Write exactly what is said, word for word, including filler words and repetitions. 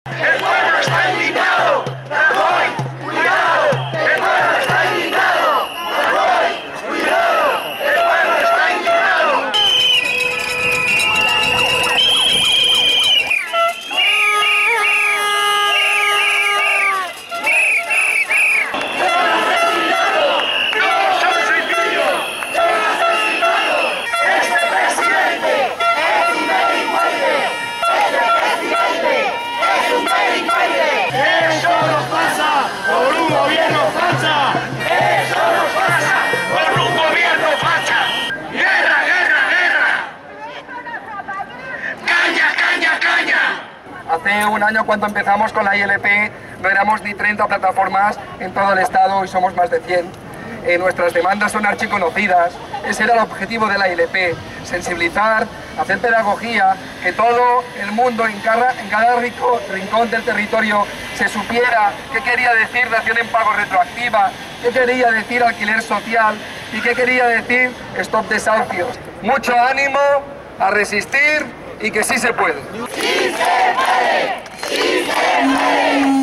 El pueblo está indignado. Rajoy, cuidado. El pueblo está indignado. Rajoy, cuidado. El pueblo está indignado. ¡No son sencillos! ¡Son asesinados! ¡Este presidente es un delincuente! ¡Este presidente es un delincuente! ¡Eso nos pasa por un gobierno facha! ¡Eso nos pasa por un gobierno facha! ¡Guerra, guerra, guerra! ¡Caña, caña, caña! Hace un año, cuando empezamos con la I L P, no éramos ni treinta plataformas en todo el Estado, hoy somos más de cien. Eh, nuestras demandas son archiconocidas. Ese era el objetivo de la I L P, sensibilizar, hacer pedagogía, que todo el mundo en cada, en cada rico, rincón del territorio se supiera qué quería decir dación en pago retroactiva, qué quería decir alquiler social y qué quería decir stop desahucios. Mucho ánimo, a resistir y que sí se puede. ¡Sí se puede! ¡Sí se puede!